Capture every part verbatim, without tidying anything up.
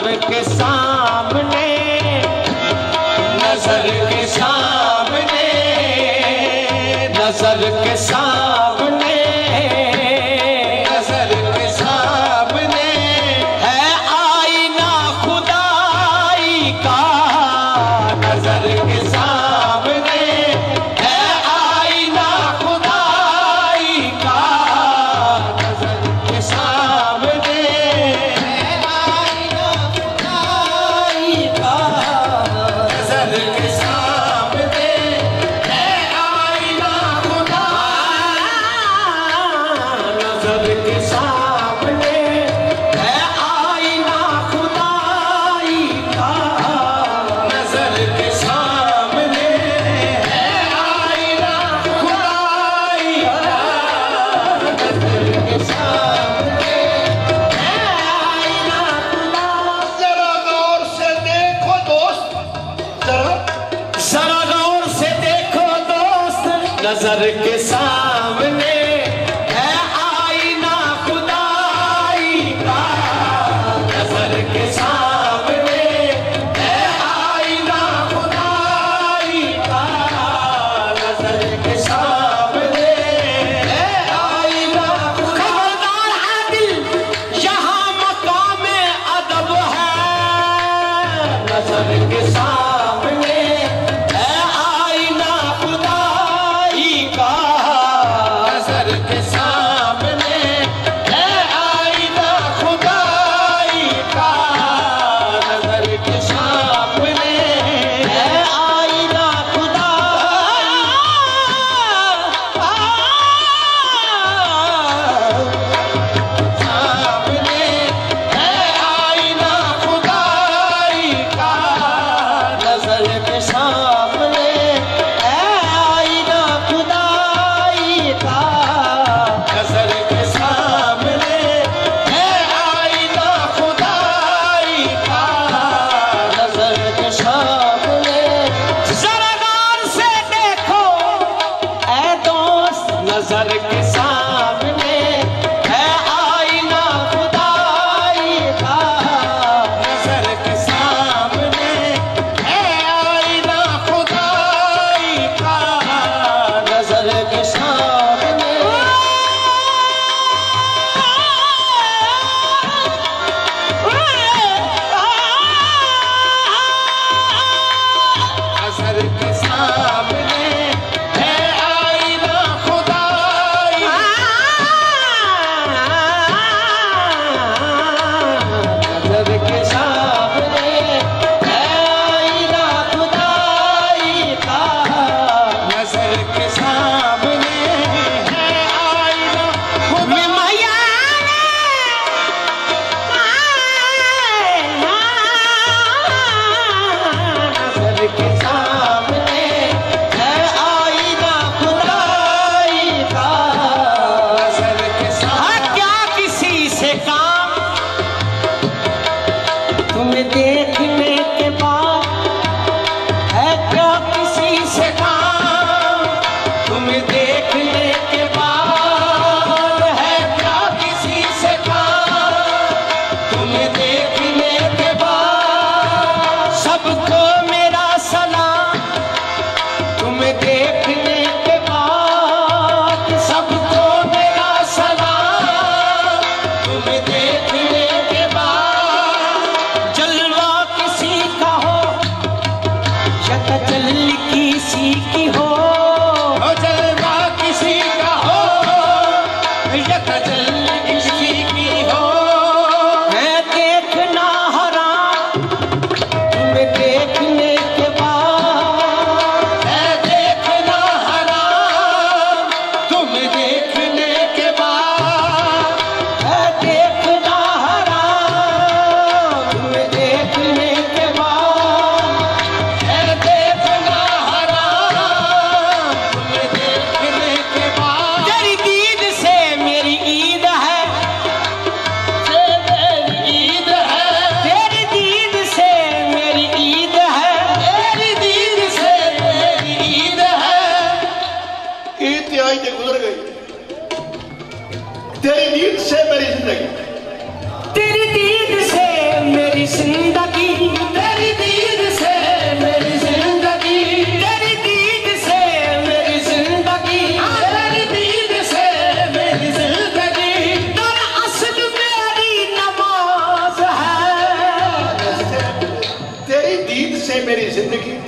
के सामने, नजर के सामने, नजर के सामने, नजर के सामने है आईना खुदाई का। नजर के सामने है आईना खुदाई का। नजर के सामने है आईना खुदाई का। नजर के सामने है आईना खुदाई। नजर के सामने है आईना खुदाई का। नजर के सामने है आईना खुदाई का। नजर के सामने है आईना खुदाई। जरा गौर से देखो दोस्त, जरा जरा गौर से देखो दोस्त, नजर के सामने है आईना खुदाई का। नजर के सामने है आईना खुदाई का। नजर के सामने है आईना खबरदार आदिल, यहाँ मकाम अदब है। नजर के सामने है आईना खुदाई का। नजर के सामने है आईना खुदाई का। नजर के सामने है आईना खुदाई। सामने है आईना खुदाई का। नजर के सामने है आईना खुदाई का। नजर के सामने है आईना खुदाई का। नजर के सामने जरा गौर से देखो ऐ दोस्त, नजर के सामने है आईना खुदाई का। नजर के सामने है आईना खुदाई का। नजर के सामने नजर के सामने है आईना खुदाई। नजर के सामने है आईना खुदाई का। नजर के सामने है आईना खुदाई। नजर के सामने है आईना खुदाई का। नजर के सामने क्या किसी से काम तुम्हें देखने के बाद है? क्या किसी से काम तुम्हें देखने के बाद है? क्या किसी से काम तुम्हें देखने के बाद? सबको मेरा सलाम तुम्हें देखने के बाद। सबको मेरा सलाम तुम्हें देखने के बाद। जलवा किसी का हो या तजल्ली किसी की हो, हो जलवा किसी का हो या तजल्ली किसी की हो। है देखना हराम तुम्हें देखने के बाद। है देखना हराम तुम्हें देखने के बाद। है देखना हराम तुम्हें देखने के बाद। है देखना हराम तुम्हें देखने के बाद। तेरी दीद से मेरी ईद है। से मेरी ईद है। तेरी दीद से मेरी ईद है। तेरी दीद से मेरी ईद है। ईद आई के गुजर गई, तेरी नींद से मेरी जिंदगी। तेरी दीद से मेरी जिंदगी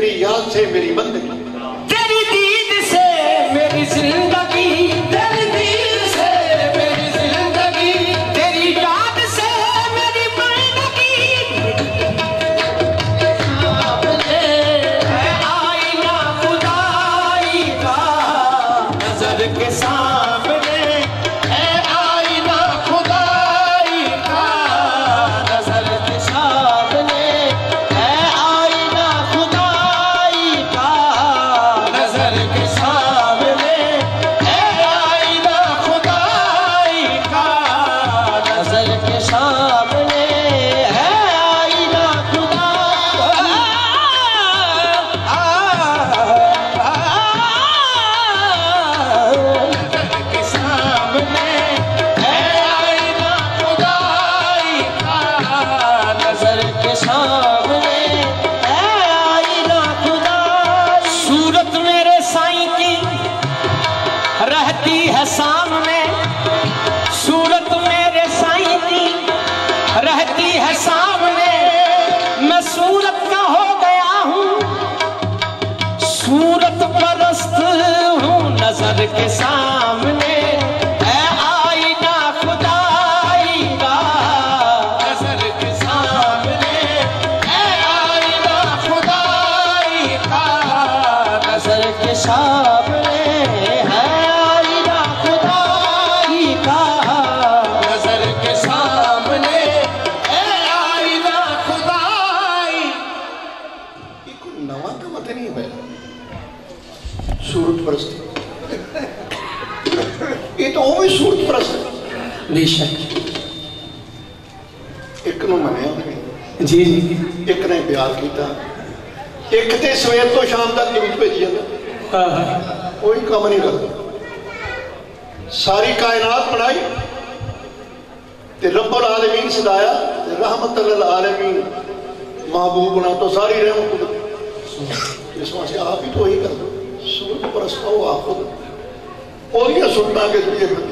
तेरी याद से मेरी बंदगी, तेरी दीद से मेरी जिंदगी, तेरी दीद से मेरी जिंदगी, तेरी याद से मेरी बंदगी। सामने है आईना खुदाई का, नजर के सामने है आईना खुदाई का, नजर के सामने है आईना खुदाई का, नजर के सामने है आईना खुदाई का, नजर के सामने है आईना खुदाई के सामने है आईना खुदाई का, नजर के सामने है आईना खुदाई। सूरत मेरे साईं की रहती है सामने, सूरत मेरे साईं की रहती है सामने, मैं सूरत का हो गया हूँ, सूरत परस्त हूँ, नजर के सामने है आईना खुदाई का, नजर के सामने है आईना खुदाई का, नजर के सामने है आईना खुदाई का, नजर के सामने है आईना खुदाई। ये कोई नवा का मत नहीं है सूरत परस्ती, ये तो वो भी सूरत परस्त है। बेशक एक नूं मनिया, जी जी एक ने प्यार किया, एक ते सवेर तो शाम तक जरूरत भेजी जाता, कोई काम नहीं करता। सारी कायनात बनाई ते रब्बुल आलमीन सदाया, ते रहमतुल लिल आलमीन महबूब बना, तो सारी रहमत इस वास्ते आप ही तो ही कर दो। सूरत परस्त हो आप खुद और सुनना के जरिए एक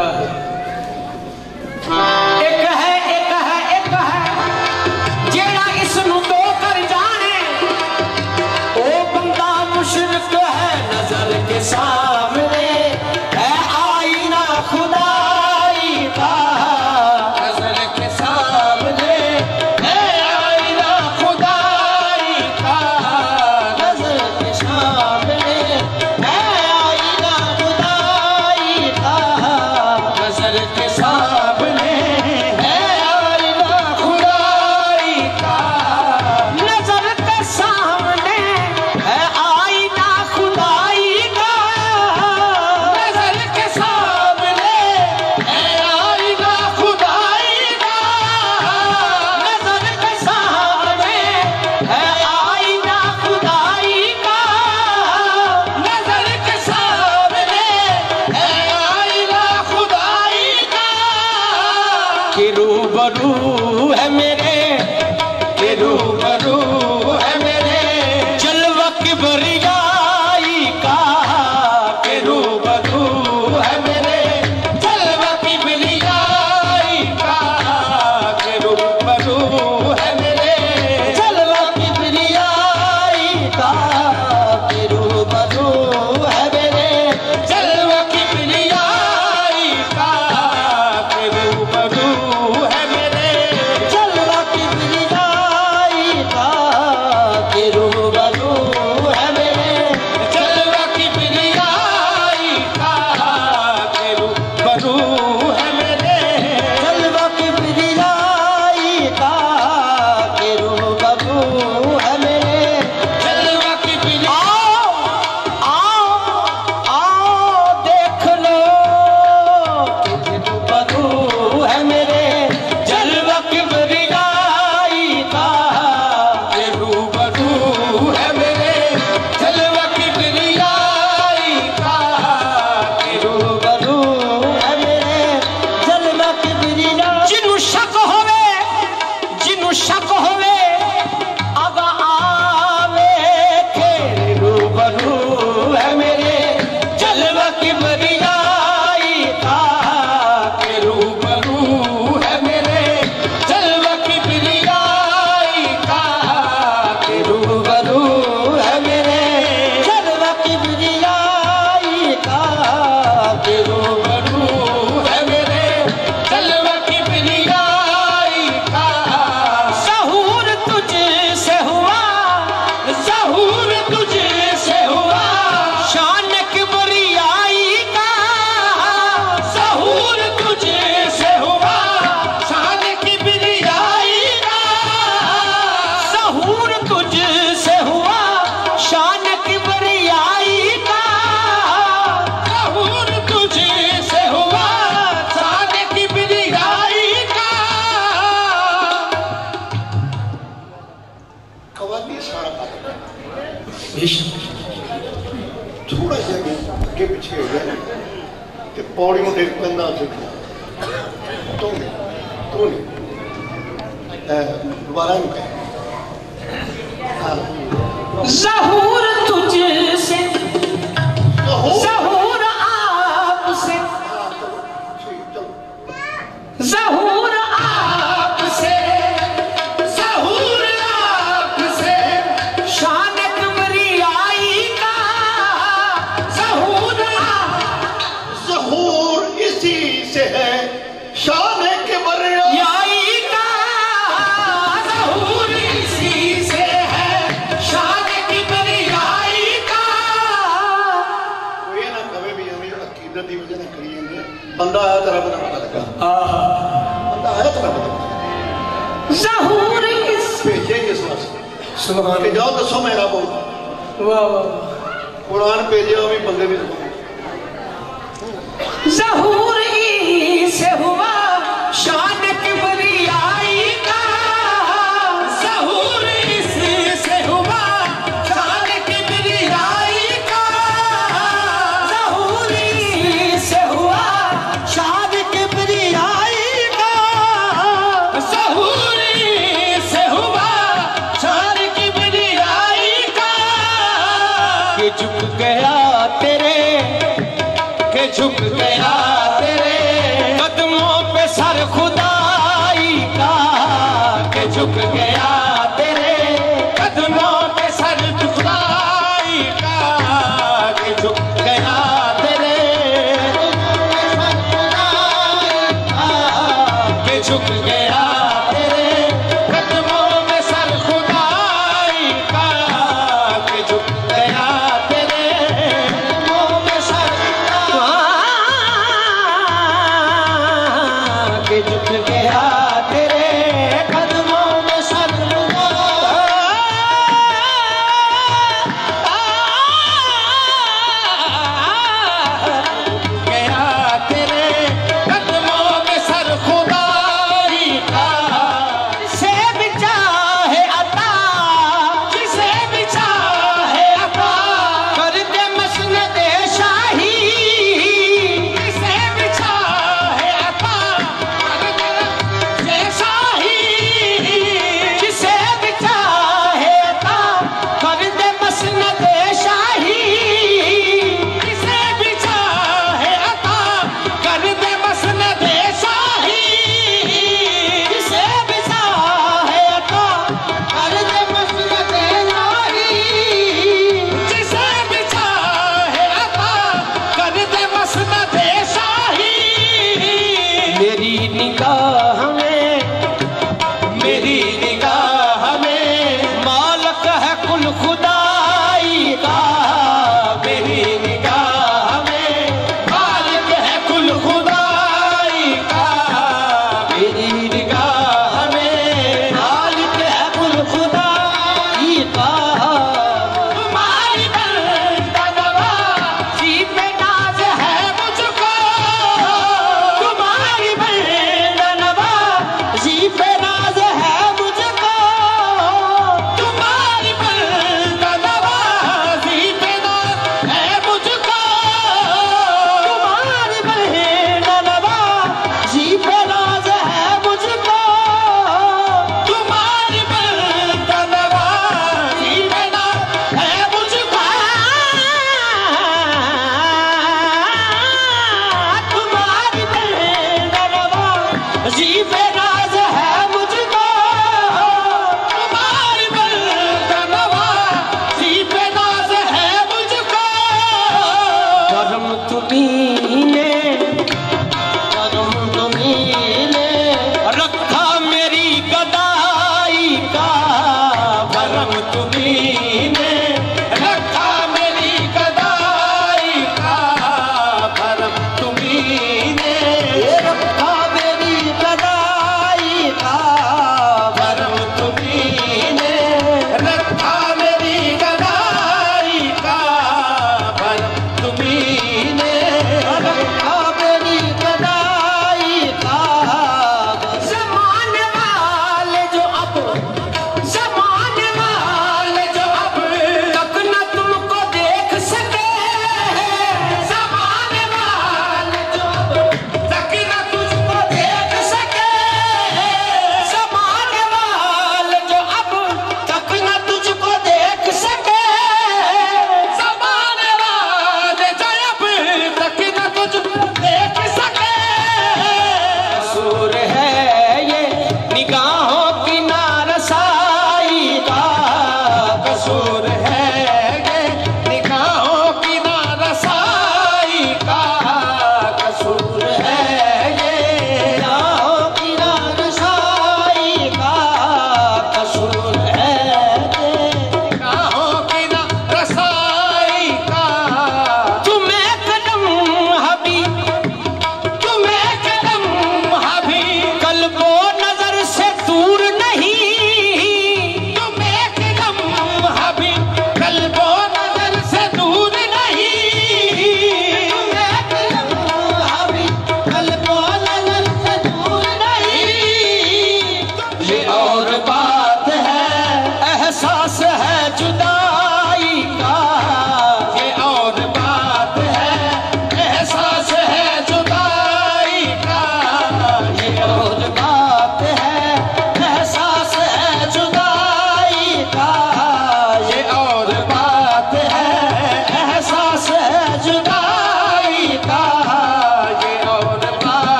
है एक है एक है जेड़ा इसनू दो कर जाने, ओ बंदा मुशरिक है, नजर के सामने है आईना खुदाई का, नजर के सामने है आईना खुदाई का, नजर के सामने है आईना खुदाई का, नजर के सामने है आईना खुदाई का, नजर के सामने है आईना खुदाई का, नजर के सामने है आईना खुदाई का, नजर के सामने है आईना खुदाई का, नजर के सामने है आईना खुदाई का। कि रूबरू है मेरे, कि रूबरू है मेरे जलवा किबरियाई का, कि रूबरू है मेरे जलवा किबरियाई का, कि रूबरू है मेरे जलवा किबरियाई का, कि रूबरू है मेरे जलवा किबरियाई का, कि रूबरू है मेरे जलवा थोड़ा सा अगे पिछे हो गया तो पौड़ियों डिग पैंदा तो तो नहीं तो नहीं दोबारा नहीं कह ज़हूर तुझसे ज़हूर आपसे ज़हूर आपसे ज़हूर आपसे शान किबरियाई का ज़हूर ज़हूर इसी से है शान किबरियाई का ज़हूर इसी से है शान किबरियाई का। कोई ना कभी भी हमें अकीदत की वजह से करी जाती है बंदा आया तेरा पता पता लगा बंदा आया तेरा पता ज़हूर इस भेजे किस वास्ते सुभान कि जाओ दसो मेरा बोल वाह वाह कुरान भेजे भी बंदे भी ज़हूर से हुआ शान किबरियाई का ज़हूर से हुआ शान किबरियाई का ज़हूर से हुआ शान किबरियाई का ज़हूर से हुआ शान किबरियाई का कि झुक गया तेरे के झुक गया तेरे कदमों पे सर खुदाई का के झुक गया तेरे कदमों पे सर खुदाई का के झुक गया तेरे के झुक गया तेरे कदमों में सर खुदाई का के झुक गया तेरे कदमों में सर के झुक गया तेरे कदमों में सर गया तेरे कदमों में सर खुदाई का जिसे भी चाहे अता जिसे भी चाहे अता कर दे मसनद शाही जिसे भी चाहे अता कर दे शाही जिसे भी चाहे अता कर दे मसनद शाही जिसे भी चाहे अता कर दे मसनद शाही जिसे भी चाहे अता कर दे मसनद शाही जिसे भी चाहे अता कर दे मसनद शाही। मेरी निगाह में मेरी निगाह में मालक है कुल खुदाई का मेरी निगाह में मालिक है कुल खुदाई का मेरी निगाह में मालिक है कुल खुदाई का तुम्हारी बंदा नवाज़ी पे नाज है मुझको तुम्हारी बंदा नवाज़ी पे नाज है मुझको तुम्हारी बंदा नवाज़ी पे नाज है मुझको तुम्हारी बंदा नवाज़ी पे नाज है मुझको तुम्हारी बंदा नवाज़ी पे नाज है मुझको तुम्हारी बंदा नवाज़ी पे नाज है मुझको तुम्हारी बंदा नवाज़ी पे नाज है मुझको करम तुम्ही